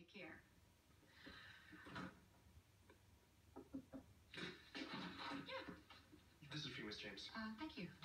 Take care. Yeah. This is for you, Miss James. Thank you.